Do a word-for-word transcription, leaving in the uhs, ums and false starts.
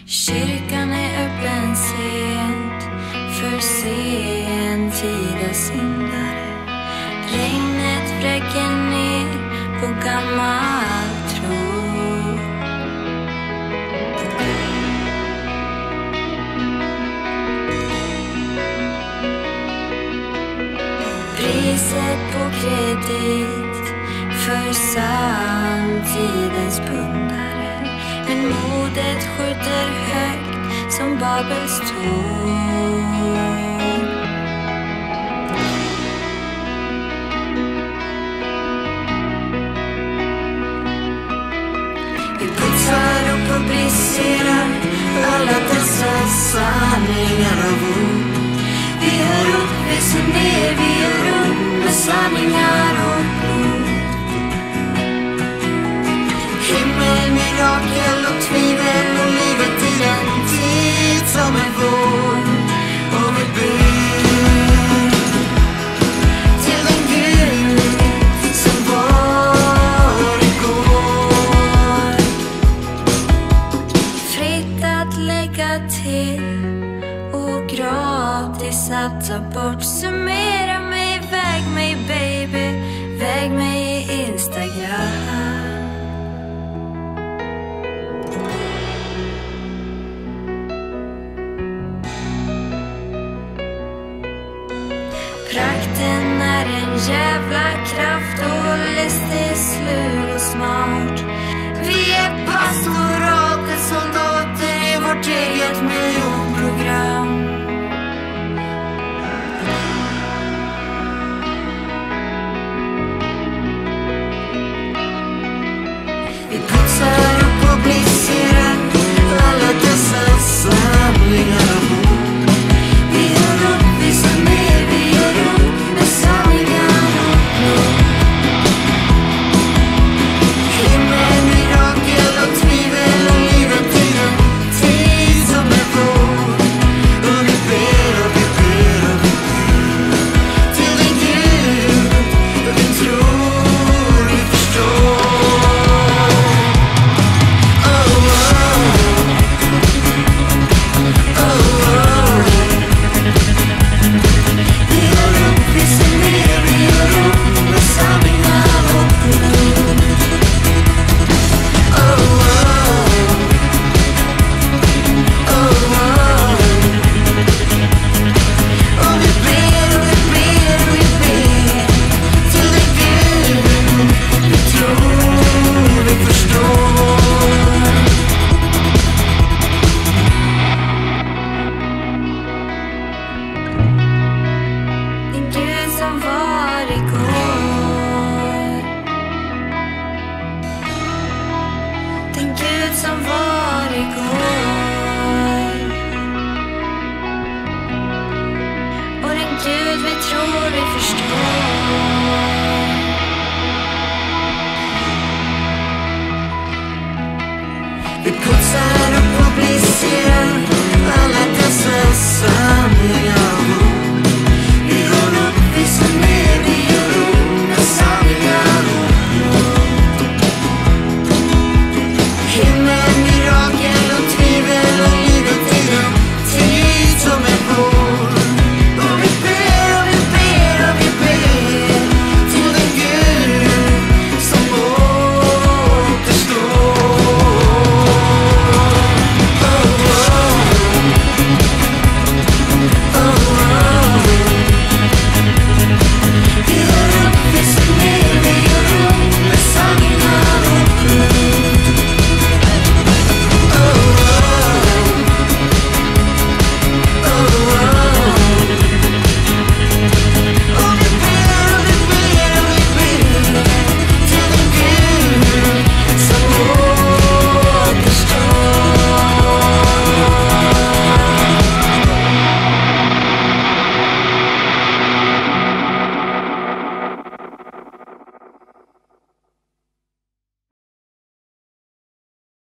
Kyrkan är öppen sent för sen tida syndare. Regnet vräker ner på gammal tro. Priset på kredit för samtidens pundare. Men modet skjuter högt som Babels torn. Vi putsar och publicerar alla dessa sanningar av ord. Vi hör upp, vi ser ner, vi gör upp med sanningar och blod. Himmel, mirakel och tvivel och livet i den tid som är vår. Och vi ber till den Gud som var igår. Fritt att lägga till och gratis att ta bort. Summera mig, väg mig baby, väg mig i Instagram. Prakten är en jävla kraft och listig, slug och smart. Vi är pastoratets soldater i vårt eget miljonprogram. Vi putsar och publicerar alla dessa samlingar av ord. Vi gör upp, vi ser ner, vi gör upp med sanningar och blod. Himmel, mirakel och tvivel och livet i den tid som är vår. Och vi ber och vi ber och vi ber till den Gud vi tror vi förstår. Vi putsar och publicerar alla dessa sanningar.